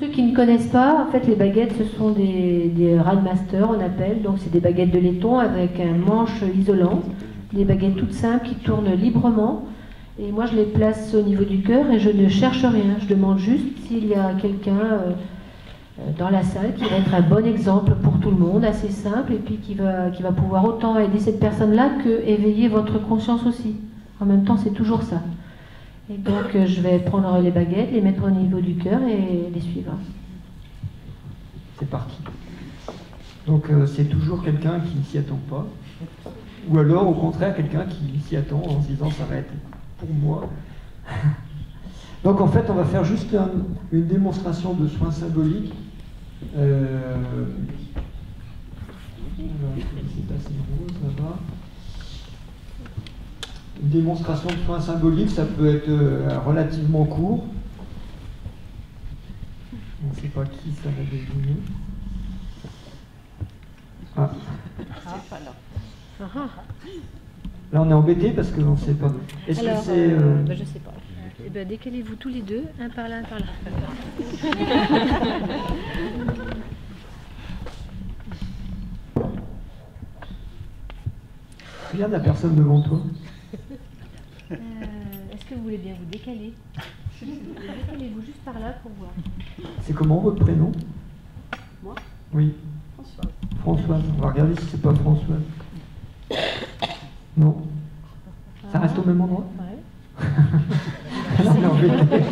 ceux qui ne connaissent pas, en fait, les baguettes, ce sont des Radmaster, on appelle. Donc, c'est des baguettes de laiton avec un manche isolant. Des baguettes toutes simples qui tournent librement. Et moi, je les place au niveau du cœur et je ne cherche rien. Je demande juste s'il y a quelqu'un dans la salle qui va être un bon exemple pour tout le monde, assez simple, et puis qui va pouvoir autant aider cette personne-là que éveiller votre conscience aussi. En même temps, c'est toujours ça. Et donc, je vais prendre les baguettes, les mettre au niveau du cœur et les suivre. C'est parti. Donc, c'est toujours quelqu'un qui ne s'y attend pas. Ou alors, au contraire, quelqu'un qui s'y attend en se disant « ça va être pour moi ». Donc, en fait, on va faire juste une démonstration de soins symboliques. C'est assez rose là-bas. Une démonstration de soins symboliques, ça peut être relativement court. On ne sait pas qui ça va désigner. Ah. Là, on est embêté parce qu'on ne sait pas. Est-ce que c'est... je ne sais pas. Eh ben, décalez-vous tous les deux, un par là, un par là. Regarde la personne devant toi. Est-ce que vous voulez bien vous décaler? Décalez-vous juste par là pour voir. C'est comment votre prénom? Moi? Oui. Françoise. Françoise. On va regarder si c'est pas Françoise. Non. Ça reste au même endroit? Ouais. Non, mais en fait...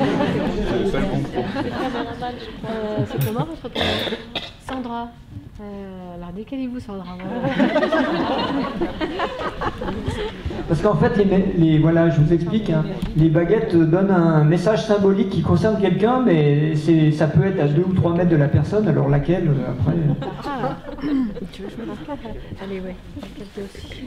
C'est comment votre prénom? Sandra. Alors décalez-vous, Sandra. Parce qu'en fait, voilà, je vous explique, hein, les baguettes donnent un message symbolique qui concerne quelqu'un, mais ça peut être à 2 ou 3 mètres de la personne, alors laquelle, après... Ah, tu veux que je me marque? Allez, ouais, quelqu'un aussi.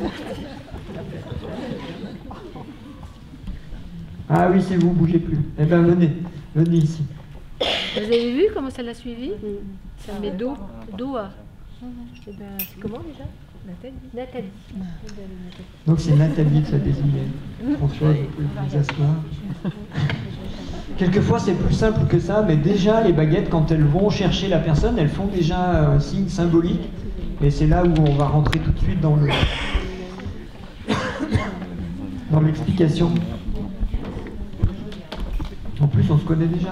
Ah oui, c'est vous, bougez plus. Eh bien, venez ici. Vous avez vu comment ça l'a suivi? Ça met dos à... Eh ben, c'est comment déjà? Nathalie. Donc c'est Nathalie que ça désignait. François, vous pouvez vous asseoir. Quelquefois c'est plus simple que ça, mais déjà les baguettes, quand elles vont chercher la personne, elles font déjà un signe symbolique. Et c'est là où on va rentrer tout de suite dans l'explication. En plus, on se connaît déjà.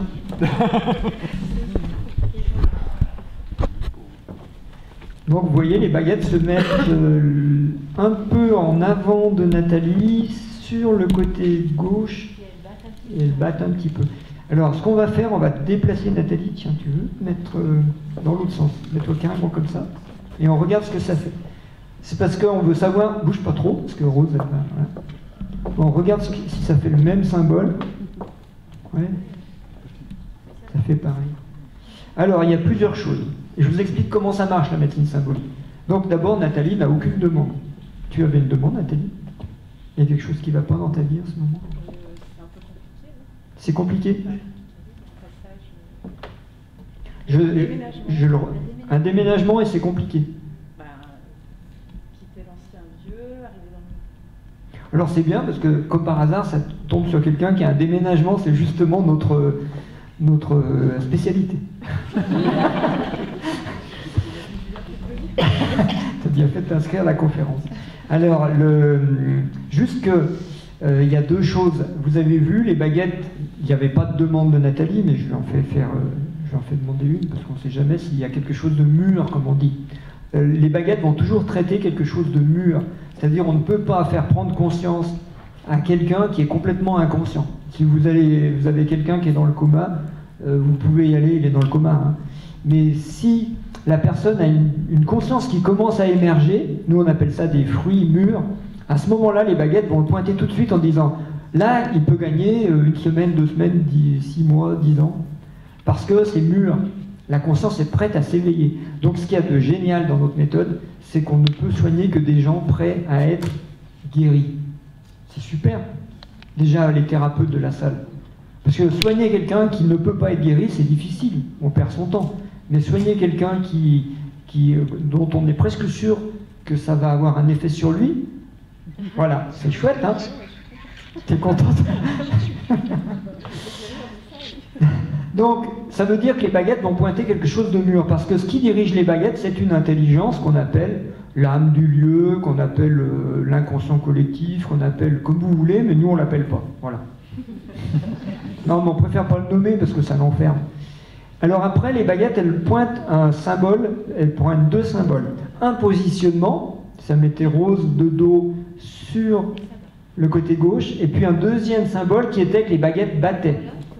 Donc vous voyez, les baguettes se mettent un peu en avant de Nathalie, sur le côté gauche, et elles battent un petit peu. Alors ce qu'on va faire, on va déplacer Nathalie, tiens, tu veux mettre dans l'autre sens, mets-toi carrément comme ça, et on regarde ce que ça fait. C'est parce qu'on veut savoir, bouge pas trop, parce que Rose, elle va... Voilà. On regarde si ça fait le même symbole. Ouais. Ça fait pareil. Alors, il y a plusieurs choses. Et je vous explique comment ça marche, la médecine symbolique. Donc, d'abord, Nathalie n'a aucune demande. Tu avais une demande, Nathalie? Il y a quelque chose qui ne va pas dans ta vie en ce moment? C'est compliqué? Un déménagement et c'est compliqué. Quitter l'ancien vieux, arriver dans le... Alors, c'est bien parce que, comme par hasard, ça tombe sur quelqu'un qui a un déménagement, c'est justement notre spécialité. T'as bien fait de t'inscrire à la conférence. Alors, juste que il y a deux choses. Vous avez vu, les baguettes, il n'y avait pas de demande de Nathalie, mais je lui en fais demander une, parce qu'on ne sait jamais s'il y a quelque chose de mûr, comme on dit. Les baguettes vont toujours traiter quelque chose de mûr. C'est-à-dire, on ne peut pas faire prendre conscience à quelqu'un qui est complètement inconscient. Si vous avez quelqu'un qui est dans le coma, vous pouvez y aller, il est dans le coma. Hein. Mais si la personne a une conscience qui commence à émerger, nous on appelle ça des fruits mûrs, à ce moment-là, les baguettes vont le pointer tout de suite en disant « Là, il peut gagner 1 semaine, 2 semaines, 6 mois, 10 ans. » Parce que c'est mûr. La conscience est prête à s'éveiller. Donc ce qu'il y a de génial dans notre méthode, c'est qu'on ne peut soigner que des gens prêts à être guéris. C'est super. Déjà, les thérapeutes de la salle. Parce que soigner quelqu'un qui ne peut pas être guéri, c'est difficile. On perd son temps. Mais soigner quelqu'un dont on est presque sûr que ça va avoir un effet sur lui, voilà, c'est chouette, hein? T'es contente? Donc, ça veut dire que les baguettes vont pointer quelque chose de mûr, parce que ce qui dirige les baguettes, c'est une intelligence qu'on appelle l'âme du lieu, qu'on appelle l'inconscient collectif, qu'on appelle comme vous voulez, mais nous on l'appelle pas. Voilà. Non, mais on préfère pas le nommer parce que ça l'enferme. Alors après, les baguettes, elles pointent un symbole, elles pointent deux symboles. Un positionnement, ça mettait rose de dos sur le côté gauche, et puis un deuxième symbole qui était que les baguettes battaient.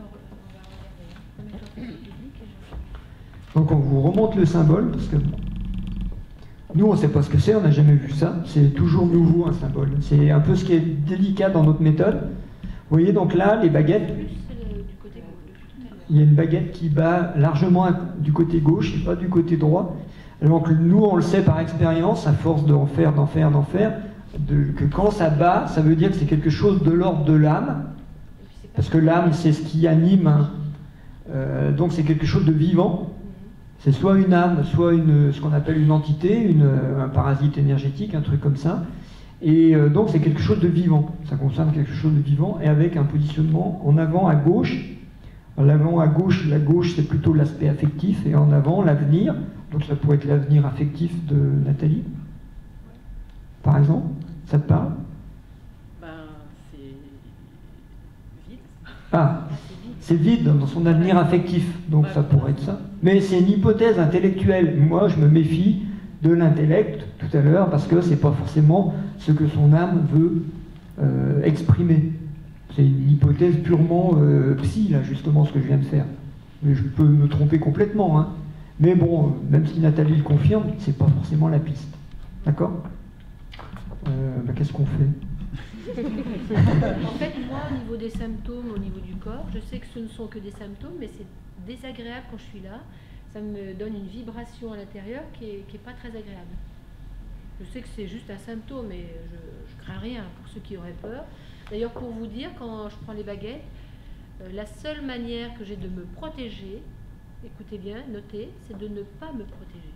Donc on vous remonte le symbole, parce que nous on ne sait pas ce que c'est, on n'a jamais vu ça, c'est toujours nouveau un symbole. C'est un peu ce qui est délicat dans notre méthode. Vous voyez donc là, les baguettes, il y a une baguette qui bat largement du côté gauche et pas du côté droit. Donc nous on le sait par expérience, à force d'en faire, que quand ça bat, ça veut dire que c'est quelque chose de l'ordre de l'âme, parce que l'âme c'est ce qui anime, hein. Donc c'est quelque chose de vivant. C'est soit une âme, soit ce qu'on appelle une entité, un parasite énergétique, un truc comme ça. Et donc c'est quelque chose de vivant. Ça concerne quelque chose de vivant et avec un positionnement en avant à gauche. L'avant à gauche, la gauche c'est plutôt l'aspect affectif et en avant l'avenir. Donc ça pourrait être l'avenir affectif de Nathalie. Par exemple, ça te parle? Ben, c'est vide. Ah, c'est vide dans son avenir affectif, donc ça pourrait être ça. Mais c'est une hypothèse intellectuelle. Moi, je me méfie de l'intellect tout à l'heure parce que c'est pas forcément ce que son âme veut exprimer. C'est une hypothèse purement psy, là, justement, ce que je viens de faire. Mais je peux me tromper complètement, hein. Mais bon, même si Nathalie le confirme, c'est pas forcément la piste. D'accord? Qu'est-ce qu'on fait? En fait, moi, au niveau des symptômes, au niveau du corps, je sais que ce ne sont que des symptômes, mais c'est désagréable quand je suis là. Ça me donne une vibration à l'intérieur qui est pas très agréable. Je sais que c'est juste un symptôme, mais je crains rien pour ceux qui auraient peur. D'ailleurs, pour vous dire, quand je prends les baguettes, la seule manière que j'ai de me protéger, écoutez bien, notez, c'est de ne pas me protéger.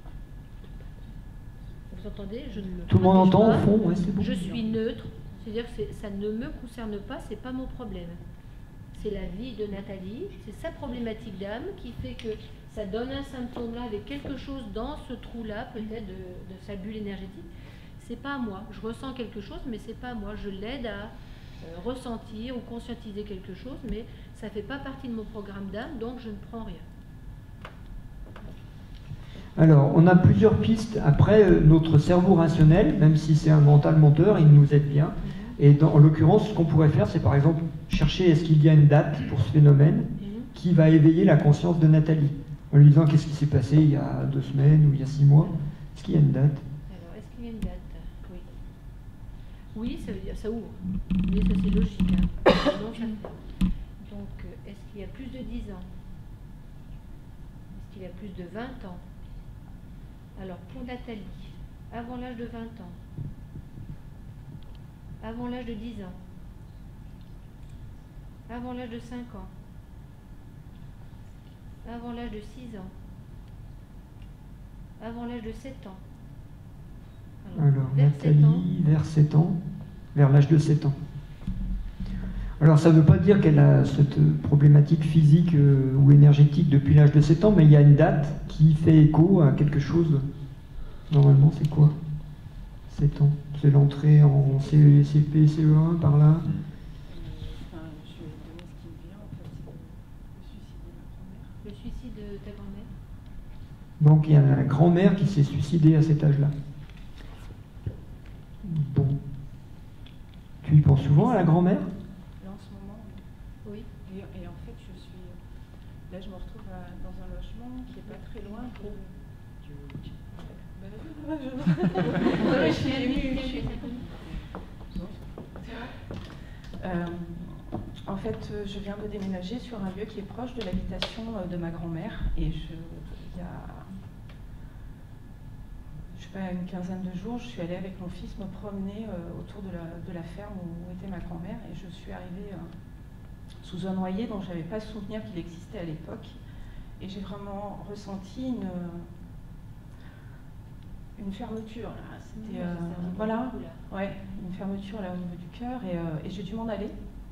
Vous entendez? Je ne me Tout le monde protège entend pas. au fond, ouais, c'est bon. Je suis neutre, c'est-à-dire que ça ne me concerne pas, c'est pas mon problème. C'est la vie de Nathalie, c'est sa problématique d'âme qui fait que ça donne un symptôme là avec quelque chose dans ce trou-là, peut-être de sa bulle énergétique. C'est pas moi. Je ressens quelque chose, mais c'est pas moi. Je l'aide à ressentir ou conscientiser quelque chose, mais ça fait pas partie de mon programme d'âme, donc je ne prends rien. Alors, on a plusieurs pistes. Après, notre cerveau rationnel, même si c'est un mental menteur, il nous aide bien. Et en l'occurrence, ce qu'on pourrait faire, c'est par exemple chercher est-ce qu'il y a une date pour ce phénomène qui va éveiller la conscience de Nathalie. En lui disant qu'est-ce qui s'est passé il y a 2 semaines ou il y a 6 mois. Est-ce qu'il y a une date? Alors, est-ce qu'il y a une date? Oui. Oui, ça veut dire ça ouvre. Mais ça c'est logique. Hein. Donc, est-ce qu'il y a plus de 10 ans? Est-ce qu'il y a plus de 20 ans? Alors, pour Nathalie, avant l'âge de 20 ans, avant l'âge de 10 ans, avant l'âge de 5 ans, avant l'âge de 6 ans, avant l'âge de 7 ans. Alors, vers Nathalie, 7 ans, vers 7 ans, vers l'âge de 7 ans. Alors, ça ne veut pas dire qu'elle a cette problématique physique ou énergétique depuis l'âge de 7 ans, mais il y a une date qui fait écho à quelque chose. Normalement, c'est quoi? 7 ans. C'est l'entrée en CP, CE1, par là. Enfin, je vais donner ce qui me vient, en fait, c'est le suicide de ma grand-mère. le suicide de ta grand-mère. Donc, il y a la grand-mère qui s'est suicidée à cet âge-là. Bon. Tu y penses souvent à la grand-mère? Là, en ce moment, Oui. et en fait, là, je me retrouve dans un logement qui n'est pas très loin. En fait, je viens de déménager sur un lieu qui est proche de l'habitation de ma grand-mère et il y a, je sais pas, une quinzaine de jours, je suis allée avec mon fils me promener autour de la ferme où était ma grand-mère et je suis arrivée sous un noyer dont je n'avais pas souvenir qu'il existait à l'époque et j'ai vraiment ressenti une fermeture là. C'était voilà, ouais, une fermeture là au niveau du cœur et j'ai dû m'en aller.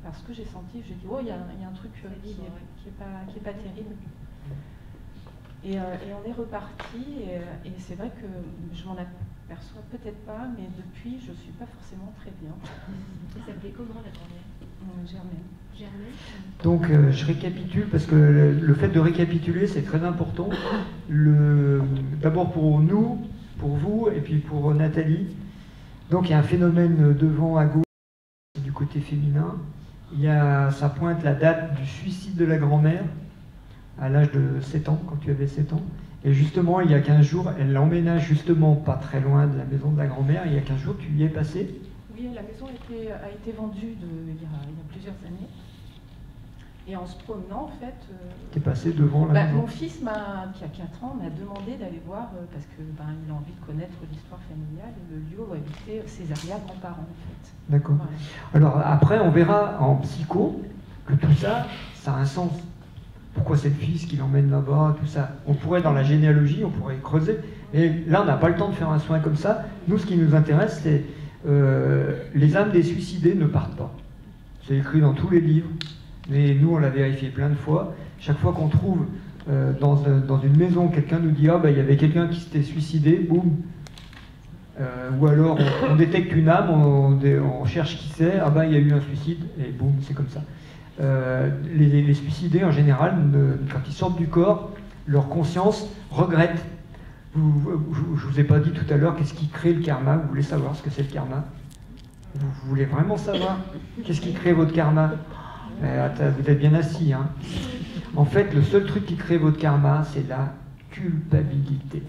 parce que j'ai senti, j'ai dit, oh, il y a un truc qui est pas terrible. Et on est reparti, et c'est vrai que je m'en aperçois peut-être pas, mais depuis, je suis pas forcément très bien. Ça s'appelait comment la grand-mère? Germaine. Donc je récapitule parce que le fait de récapituler c'est très important. D'abord pour nous, pour vous et puis pour Nathalie. Donc il y a un phénomène devant à gauche du côté féminin. Ça pointe la date du suicide de la grand-mère à l'âge de 7 ans, quand tu avais 7 ans. Et justement, il y a 15 jours, elle l'emménage justement pas très loin de la maison de la grand-mère. Il y a 15 jours, tu y es passé? Oui, la maison a été vendue il y a plusieurs années. Et en se promenant, en fait... tu es passé devant la maison? Mon fils, qui a 4 ans, m'a demandé d'aller voir, parce qu'il a envie de connaître l'histoire familiale et le lieu où habitaient ses arrière-grands-parents, en fait. D'accord. Voilà. Alors après, on verra en psycho que tout ça, ça a un sens. Pourquoi c'est le fils qui l'emmène là-bas, tout ça. On pourrait, dans la généalogie, on pourrait creuser. Mais là, on n'a pas le temps de faire un soin comme ça. Nous, ce qui nous intéresse, c'est les âmes des suicidés ne partent pas. C'est écrit dans tous les livres. Mais nous, on l'a vérifié plein de fois. Chaque fois qu'on trouve dans une maison, quelqu'un nous dit « Ah, il y avait quelqu'un qui s'était suicidé, boum !» Ou alors, on détecte une âme, on cherche qui c'est, « Ah il y a eu un suicide !» et boum, c'est comme ça. Les suicidés, en général, quand ils sortent du corps, leur conscience regrette. Je ne vous ai pas dit tout à l'heure qu'est-ce qui crée le karma. Vous voulez savoir ce que c'est le karma? Vous voulez vraiment savoir qu'est-ce qui crée votre karma? Vous êtes bien assis. Hein. En fait, le seul truc qui crée votre karma, c'est la culpabilité.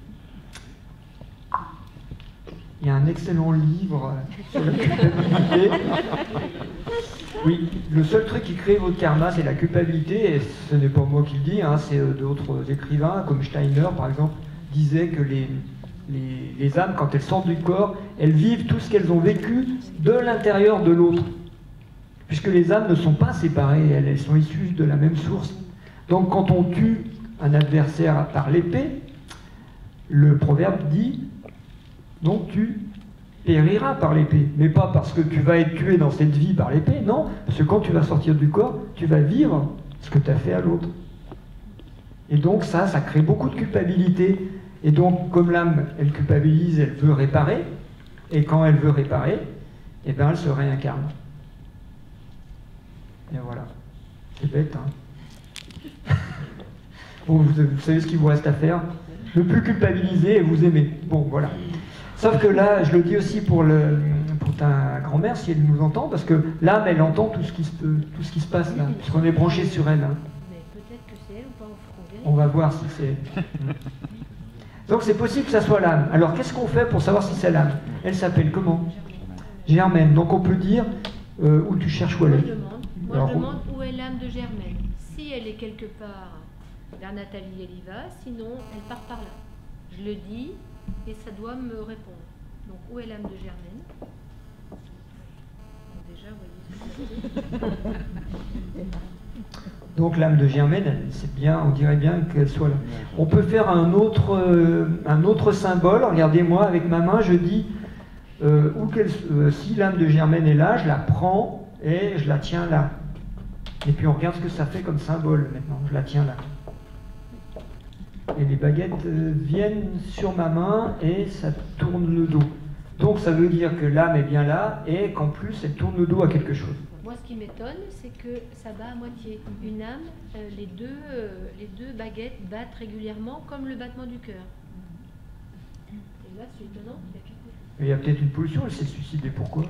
Il y a un excellent livre sur la culpabilité. Oui, le seul truc qui crée votre karma, c'est la culpabilité, et ce n'est pas moi qui le dis, hein, c'est d'autres écrivains, comme Steiner par exemple, disaient que les âmes, quand elles sortent du corps, elles vivent tout ce qu'elles ont vécu de l'intérieur de l'autre. Puisque les âmes ne sont pas séparées, elles sont issues de la même source. Donc quand on tue un adversaire par l'épée, le proverbe dit « donc tu périras par l'épée ». Mais pas parce que tu vas être tué dans cette vie par l'épée, non. Parce que quand tu vas sortir du corps, tu vas vivre ce que tu as fait à l'autre. Et donc ça crée beaucoup de culpabilité. Et donc comme l'âme, elle culpabilise, elle veut réparer. Et quand elle veut réparer, eh ben, elle se réincarne. Et voilà. C'est bête, hein. Bon, vous savez ce qu'il vous reste à faire? Ne plus culpabiliser et vous aimer. Bon, voilà. Sauf que là, je le dis aussi pour ta grand-mère, si elle nous entend, parce que l'âme, elle entend tout ce qui se passe là, puisqu'on est branché sur elle. Hein. Mais peut-être que c'est elle ou pas, on va voir si c'est... Donc c'est possible que ça soit l'âme. Alors qu'est-ce qu'on fait pour savoir si c'est l'âme? Elle s'appelle comment? Germaine. Donc on peut dire où tu cherches où elle est. Moi je demande où est l'âme de Germaine. Si elle est quelque part vers Nathalie, elle y va, sinon elle part par là. Je le dis et ça doit me répondre. Donc où est l'âme de Germaine? Donc, déjà, vous voyez ce que ça fait. Donc l'âme de Germaine, c'est bien, on dirait bien qu'elle soit là. On peut faire un autre symbole. Regardez-moi, avec ma main, je dis si l'âme de Germaine est là, je la prends et je la tiens là. Et puis on regarde ce que ça fait comme symbole maintenant. Je la tiens là. Et les baguettes viennent sur ma main et ça tourne le dos. Donc ça veut dire que l'âme est bien là et qu'en plus elle tourne le dos à quelque chose. Moi, ce qui m'étonne, c'est que ça bat à moitié. Une âme, les deux baguettes battent régulièrement comme le battement du cœur. Et là, c'est étonnant. Il y a peut-être une pollution, elle s'est suicidée. Pourquoi?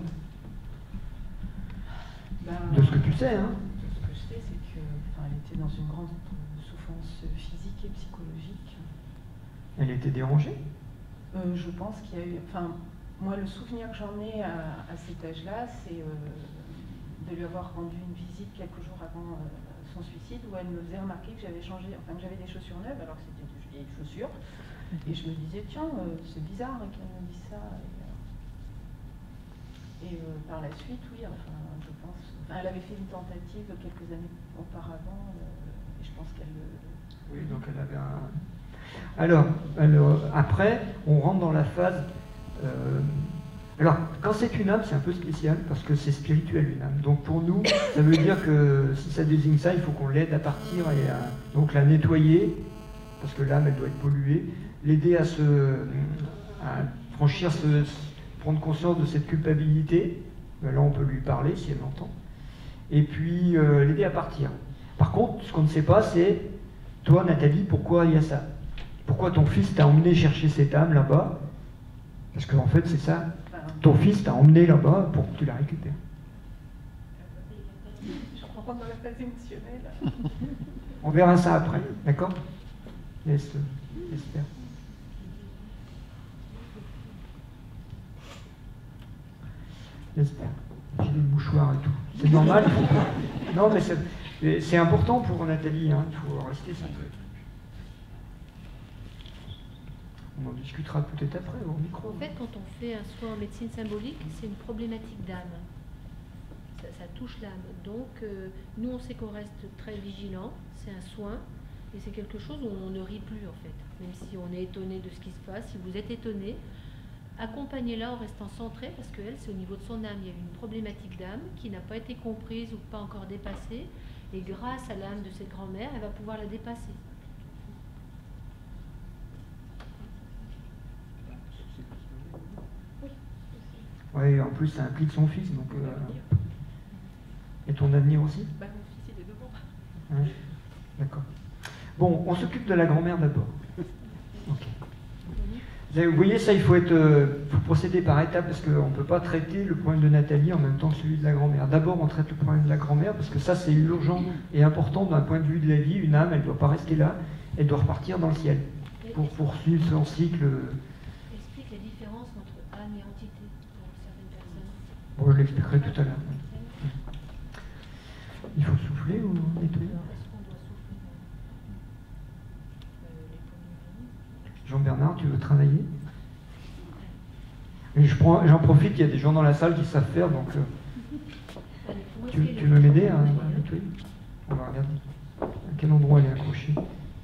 De ce que tu sais, hein? Ce que je sais, c'est qu'elle était dans une grande souffrance physique et psychologique. Elle était dérangée? Je pense qu'il y a eu... Enfin, moi, le souvenir que j'en ai à cet âge-là, c'est de lui avoir rendu une visite quelques jours avant son suicide, où elle me faisait remarquer que j'avais changé, enfin que j'avais des chaussures neuves, alors que c'était de vieilles chaussures. Et je me disais, tiens, c'est bizarre qu'elle me dise ça. Et par la suite, oui, enfin, je pense... Enfin, elle avait fait une tentative quelques années auparavant, et je pense qu'elle... Oui, donc elle avait un... Alors, après, on rentre dans la phase Alors, quand c'est une âme, c'est un peu spécial parce que c'est spirituel une âme. Donc pour nous, ça veut dire que si ça désigne ça, il faut qu'on l'aide à partir et donc la nettoyer, parce que l'âme, elle doit être polluée, l'aider à franchir, prendre conscience de cette culpabilité. Là, on peut lui parler si elle l'entend. Et puis l'aider à partir. Par contre, ce qu'on ne sait pas, c'est, toi, Nathalie, pourquoi il y a ça? Pourquoi ton fils t'a emmené chercher cette âme là-bas? Parce qu'en fait, c'est ça. Ton fils t'a emmené là-bas pour que tu la récupères. Je comprends dans la phase émotionnelle. On verra ça après, d'accord? J'espère. J'espère. J'ai des mouchoirs et tout. C'est normal. Non, mais c'est important pour Nathalie. Hein. Il faut rester ça. On en discutera peut-être après au micro. En fait, quand on fait un soin en médecine symbolique, c'est une problématique d'âme. Ça touche l'âme. Donc, nous, on sait qu'on reste très vigilant. C'est un soin. Et c'est quelque chose où on ne rit plus, en fait. Même si on est étonné de ce qui se passe. Si vous êtes étonné, accompagnez-la en restant centré, parce qu'elle, c'est au niveau de son âme. Il y a une problématique d'âme qui n'a pas été comprise ou pas encore dépassée. Et grâce à l'âme de cette grand-mère, elle va pouvoir la dépasser. Oui, en plus, ça implique son fils. Donc, et ton avenir aussi? Mon fils, il est devant. Ouais. D'accord. Bon, on s'occupe de la grand-mère d'abord. Ok. Vous voyez, ça, il faut procéder par étapes parce qu'on ne peut pas traiter le problème de Nathalie en même temps que celui de la grand-mère. D'abord, on traite le problème de la grand-mère parce que ça, c'est urgent et important d'un point de vue de la vie. Une âme, elle ne doit pas rester là, elle doit repartir dans le ciel pour poursuivre son cycle. Explique la différence entre âme et entité pour certaines personnes. Bon, je l'expliquerai tout à l'heure. Il faut souffler ou nettoyer? Jean-Bernard, tu veux travailler? J'en profite, il y a des gens dans la salle qui savent faire, donc tu veux m'aider à nettoyer? On va regarder. À quel endroit elle est accrochée?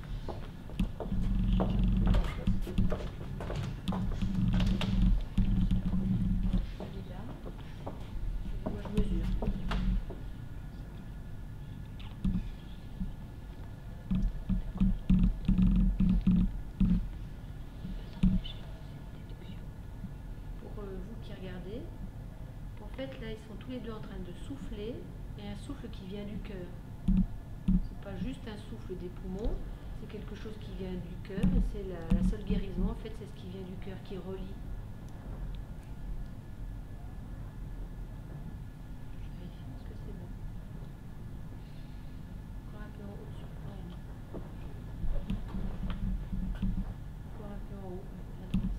Là, ils sont tous les deux en train de souffler, et un souffle qui vient du cœur. C'est pas juste un souffle des poumons, c'est quelque chose qui vient du cœur, et c'est la seule guérison, en fait, c'est ce qui vient du cœur, qui relie. Je vérifie, est-ce que c'est bon? Encore un peu en haut, encore un peu en haut, à droite.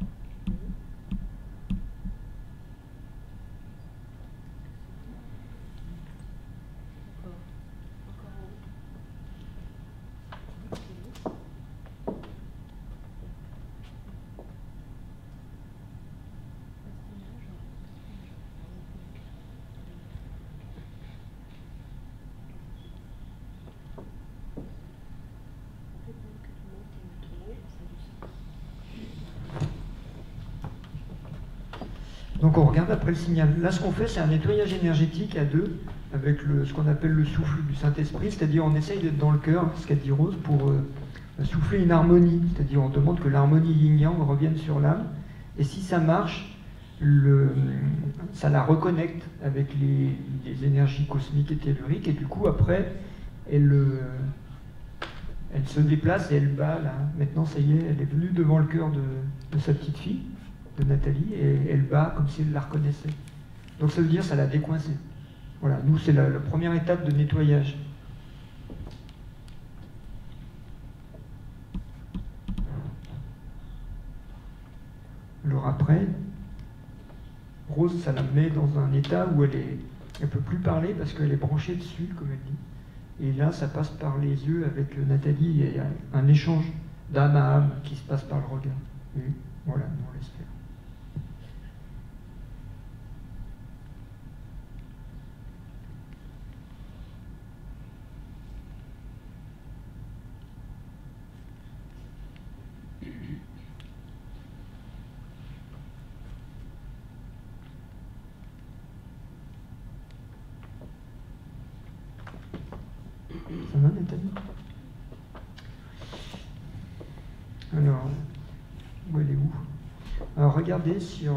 Donc on regarde après le signal. Là, ce qu'on fait, c'est un nettoyage énergétique à deux, avec ce qu'on appelle le souffle du Saint-Esprit, c'est-à-dire on essaye d'être dans le cœur, ce qu'a dit Rose, pour souffler une harmonie, c'est-à-dire on demande que l'harmonie yin-yang revienne sur l'âme, et si ça marche, ça la reconnecte avec les énergies cosmiques et telluriques, et du coup après, elle se déplace et elle bat là. Maintenant, ça y est, elle est venue devant le cœur de sa petite fille, de Nathalie, et elle bat comme si elle la reconnaissait. Donc ça veut dire ça l'a décoincée. Voilà, nous c'est la première étape de nettoyage. Alors après, Rose, ça la met dans un état où elle ne peut plus parler parce qu'elle est branchée dessus, comme elle dit. Et là, ça passe par les yeux avec Nathalie, et il y a un échange d'âme à âme qui se passe par le regard. Et voilà, on laisse faire. Alors regardez sur...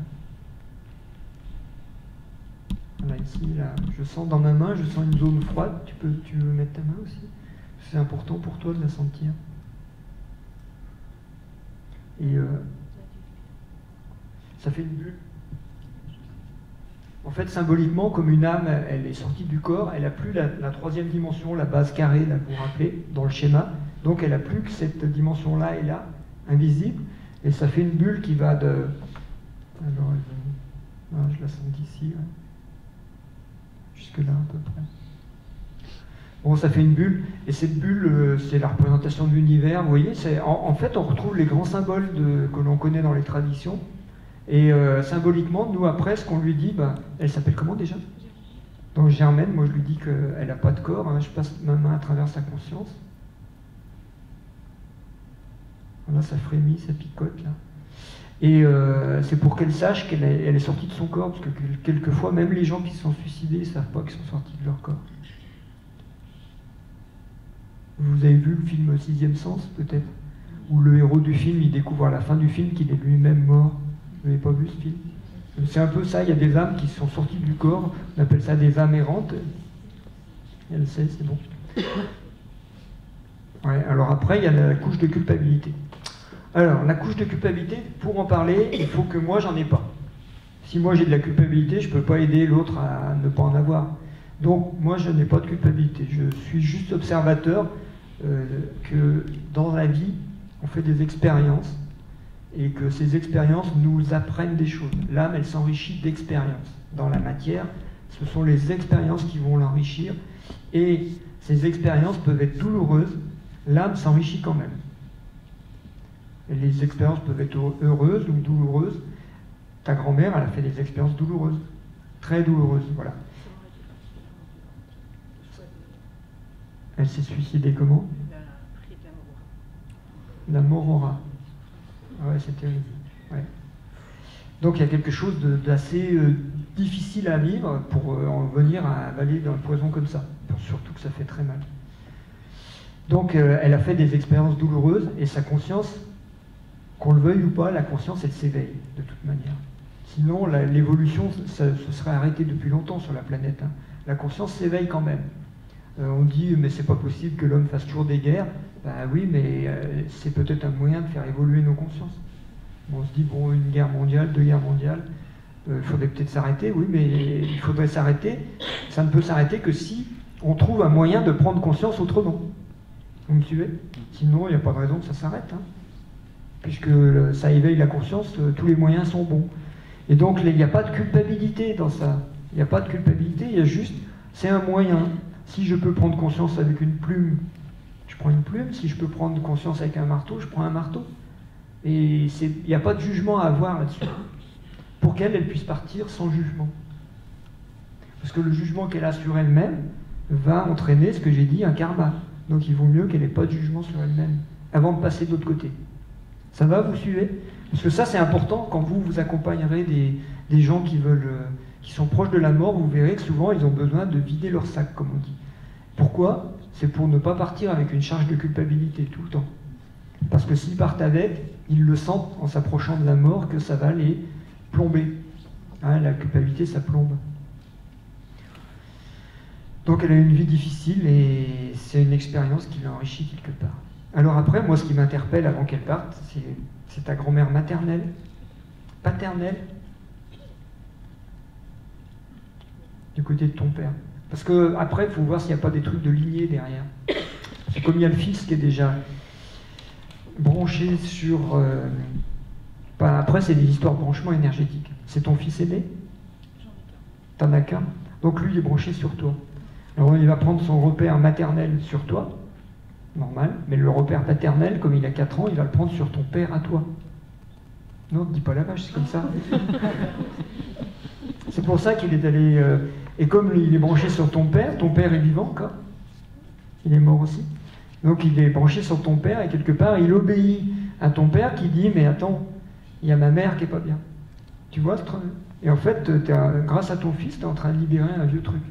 Voilà, ici, là, je sens dans ma main, je sens une zone froide. Tu veux mettre ta main aussi? C'est important pour toi de la sentir. Et ça fait une bulle. En fait, symboliquement, comme une âme, elle est sortie du corps, elle n'a plus la troisième dimension, la base carrée, là, vous vous rappelez, dans le schéma. Donc elle n'a plus que cette dimension-là et là, invisible. Et ça fait une bulle qui va de... Alors, je la sens d'ici, ouais. Jusque là à peu près. Bon, ça fait une bulle, et cette bulle, c'est la représentation de l'univers. Vous voyez, en fait, on retrouve les grands symboles que l'on connaît dans les traditions. Et symboliquement, nous, après, ce qu'on lui dit, elle s'appelle comment déjà? Donc Germaine, moi je lui dis qu'elle n'a pas de corps, hein, je passe ma main à travers sa conscience. Voilà, ça frémit, ça picote là. Et c'est pour qu'elle sache qu'elle est sortie de son corps, parce que quelquefois, même les gens qui se sont suicidés ne savent pas qu'ils sont sortis de leur corps. Vous avez vu le film Sixième Sens, peut-être? Où le héros du film, il découvre à la fin du film qu'il est lui-même mort. Vous n'avez pas vu ce film? C'est un peu ça, il y a des âmes qui sont sorties du corps, on appelle ça des âmes errantes. Elle sait, c'est bon. Ouais, alors après, il y a la couche de culpabilité. Alors, la couche de culpabilité, pour en parler, il faut que moi, j'en ai pas. Si moi j'ai de la culpabilité, je ne peux pas aider l'autre à ne pas en avoir. Donc, moi, je n'ai pas de culpabilité. Je suis juste observateur que dans la vie, on fait des expériences et que ces expériences nous apprennent des choses. L'âme, elle s'enrichit d'expériences. Dans la matière, ce sont les expériences qui vont l'enrichir et ces expériences peuvent être douloureuses. L'âme s'enrichit quand même. Et les expériences peuvent être heureuses ou douloureuses. Ta grand-mère, elle a fait des expériences douloureuses, très douloureuses, voilà. Elle s'est suicidée comment? La Morora. Ah ouais, c'est terrible. Ouais. Donc il y a quelque chose d'assez difficile à vivre pour en venir à avaler dans le poison comme ça. Surtout que ça fait très mal. Donc elle a fait des expériences douloureuses et sa conscience, qu'on le veuille ou pas, la conscience elle s'éveille de toute manière. Sinon l'évolution se serait arrêtée depuis longtemps sur la planète. Hein. La conscience s'éveille quand même. On dit mais c'est pas possible que l'homme fasse toujours des guerres. Ben oui, mais c'est peut-être un moyen de faire évoluer nos consciences. Bon, on se dit bon, une guerre mondiale, deux guerres mondiales, il faudrait peut-être s'arrêter. Oui, mais il faudrait s'arrêter. Ça ne peut s'arrêter que si on trouve un moyen de prendre conscience autrement. Vous me suivez? Sinon, il n'y a pas de raison que ça s'arrête. Hein. Puisque ça éveille la conscience, tous les moyens sont bons. Et donc, il n'y a pas de culpabilité dans ça. Il n'y a pas de culpabilité, il y a juste, c'est un moyen. Si je peux prendre conscience avec une plume, je prends une plume. Si je peux prendre conscience avec un marteau, je prends un marteau. Et il n'y a pas de jugement à avoir là-dessus. Pour qu'elle puisse partir sans jugement. Parce que le jugement qu'elle a sur elle-même va entraîner, ce que j'ai dit, un karma. Donc il vaut mieux qu'elle n'ait pas de jugement sur elle-même avant de passer de l'autre côté. Ça va, vous suivez? Parce que ça, c'est important quand vous accompagnerez des gens qui sont proches de la mort, vous verrez que souvent, ils ont besoin de vider leur sac, comme on dit. Pourquoi? C'est pour ne pas partir avec une charge de culpabilité tout le temps. Parce que s'ils partent avec, ils le sentent en s'approchant de la mort que ça va les plomber. Hein, la culpabilité, ça plombe. Donc elle a eu une vie difficile et c'est une expérience qui l'a enrichie quelque part. Alors après, moi, ce qui m'interpelle avant qu'elle parte, c'est ta grand-mère maternelle, paternelle, du côté de ton père. Parce que après, il faut voir s'il n'y a pas des trucs de lignée derrière. C'est comme il y a le fils qui est déjà branché sur... après, c'est des histoires de branchement énergétique. C'est ton fils aîné? T'en as qu'un. Donc lui, il est branché sur toi. Alors il va prendre son repère maternel sur toi, normal, mais le repère paternel, comme il a 4 ans, il va le prendre sur ton père à toi. Non, ne dis pas la vache, c'est comme ça. C'est pour ça qu'il est allé... et comme il est branché sur ton père est vivant encore. Il est mort aussi. Donc il est branché sur ton père et quelque part, il obéit à ton père qui dit « Mais attends, il y a ma mère qui est pas bien. » Tu vois ce truc? Et en fait, grâce à ton fils, tu es en train de libérer un vieux truc.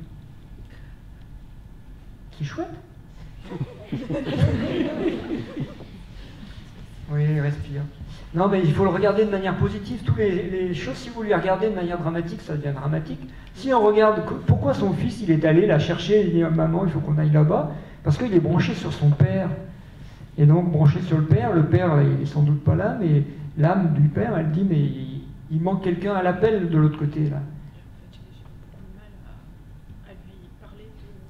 C'est chouette. Oui, respire. Non, mais il faut le regarder de manière positive. Toutes les choses, si vous les regardez de manière dramatique, ça devient dramatique. Si on regarde pourquoi son fils, il est allé la chercher, il dit maman, il faut qu'on aille là-bas, parce qu'il est branché sur son père. Et donc, branché sur le père, il est sans doute pas là, mais l'âme du père, elle dit, mais il manque quelqu'un à l'appel de l'autre côté, là. J'ai beaucoup de mal à lui parler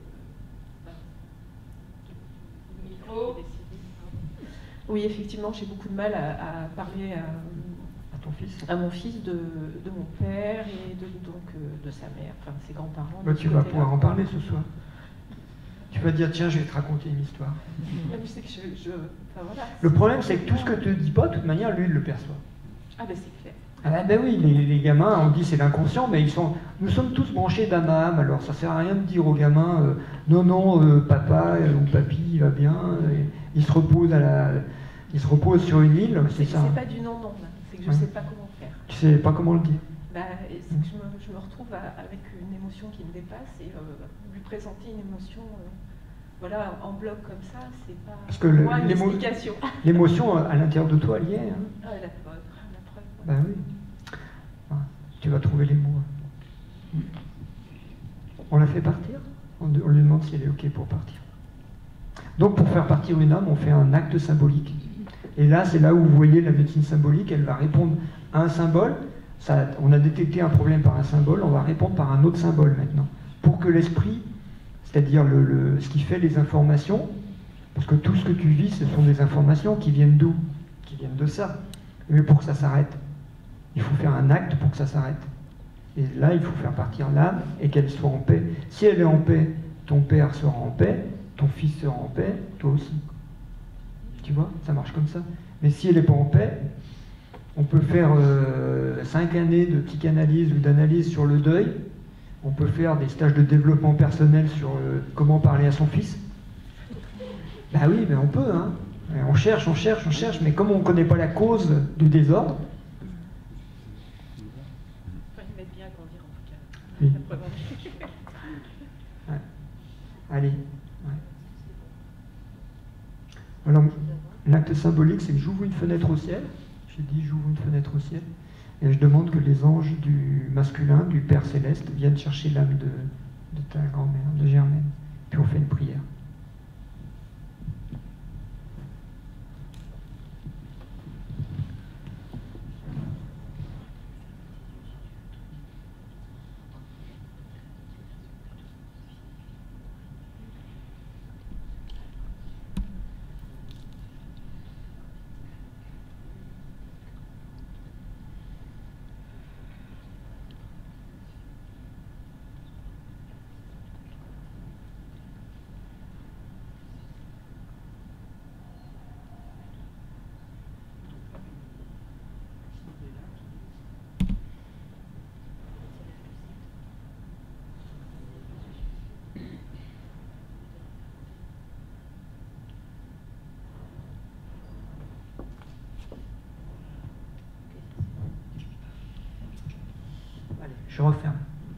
de micro. Oui, effectivement, j'ai beaucoup de mal à parler À ton fils. à mon fils de mon père et de sa mère, enfin de ses grands-parents. Bah, tu vas pouvoir en parler ce soir. Tu vas dire, tiens, je vais te raconter une histoire. C'est que enfin, voilà, Le problème, c'est que tout ce que tu ne dis pas, de toute manière, lui, il le perçoit. Ah ben c'est clair. Ah ben oui, les gamins, on dit c'est l'inconscient, mais nous sommes tous branchés d'âme à âme, alors ça sert à rien de dire aux gamins, non, papa ou papy, il va bien, il se repose sur une île, c'est ça. C'est pas du non, là. C'est que je sais pas comment faire. Tu sais pas comment le dire. C'est que je me retrouve avec une émotion qui me dépasse et lui présenter une émotion voilà, en bloc comme ça, c'est pas parce que pour moi une explication. L'émotion à l'intérieur de toi, elle y est. Hein. Ah, la preuve. Ben oui. Ah, tu vas trouver les mots. On la fait partir, on lui demande si elle est OK pour partir. Donc pour faire partir une âme, on fait un acte symbolique. Et là, c'est là où vous voyez la médecine symbolique, elle va répondre à un symbole. On a détecté un problème par un symbole, on va répondre par un autre symbole maintenant. Pour que l'esprit, c'est-à-dire ce qui fait les informations, parce que tout ce que tu vis, ce sont des informations qui viennent d'où? Qui viennent de ça. Mais pour que ça s'arrête, il faut faire un acte pour que ça s'arrête. Et là, il faut faire partir l'âme et qu'elle soit en paix. Si elle est en paix, ton père sera en paix, ton fils sera en paix, toi aussi. Tu vois, ça marche comme ça. Mais si elle n'est pas en paix, on peut faire 5 années de psychanalyse ou d'analyse sur le deuil. On peut faire des stages de développement personnel sur comment parler à son fils. Ben oui, mais on peut, hein. On cherche, mais comme on ne connaît pas la cause du désordre. Enfin, ils m'aident bien à grandir en tout cas. Oui. La preuve. Ouais. Allez. Ouais. Alors, l'acte symbolique, c'est que j'ouvre une fenêtre au ciel. J'ai dit, j'ouvre une fenêtre au ciel. Et je demande que les anges du masculin, du Père Céleste, viennent chercher l'âme de ta grand-mère, de Germaine. Puis on fait une prière. Allez, je referme.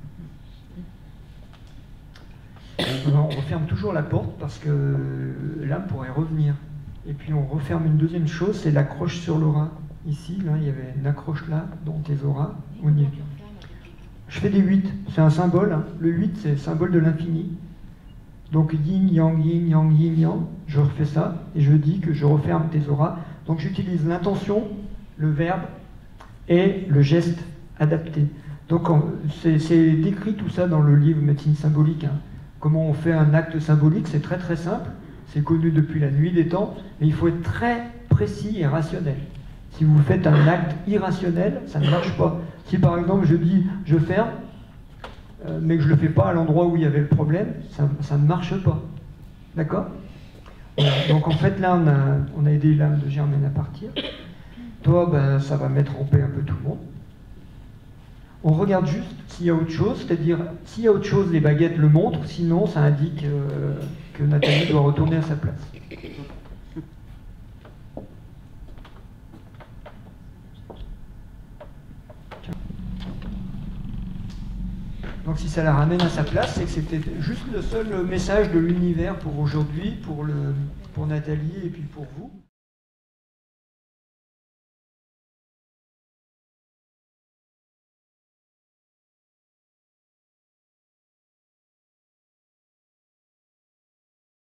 Alors, on referme toujours la porte parce que l'âme pourrait revenir. Et puis on referme une deuxième chose, c'est l'accroche sur l'aura. Ici, là, il y avait une accroche là, dans tes auras. Je fais des 8, c'est un symbole. Hein. Le 8, c'est le symbole de l'infini. Donc yin, yang, yin, yang, yin, yang. Je refais ça et je dis que je referme tes auras. Donc j'utilise l'intention, le verbe et le geste adapté. Donc c'est décrit tout ça dans le livre Médecine symbolique. Hein. Comment on fait un acte symbolique, c'est très très simple. C'est connu depuis la nuit des temps, mais il faut être très précis et rationnel. Si vous faites un acte irrationnel, ça ne marche pas. Si par exemple je dis je ferme, mais que je ne le fais pas à l'endroit où il y avait le problème, ça ne marche pas. D'accord? Donc en fait là on a aidé l'âme de Germaine à partir. Toi, ben, ça va mettre en paix un peu tout le monde. On regarde juste s'il y a autre chose, c'est-à-dire s'il y a autre chose, les baguettes le montrent, sinon ça indique que Nathalie doit retourner à sa place. Donc si ça la ramène à sa place, c'est que c'était juste le seul message de l'univers pour aujourd'hui, pour Nathalie et puis pour vous.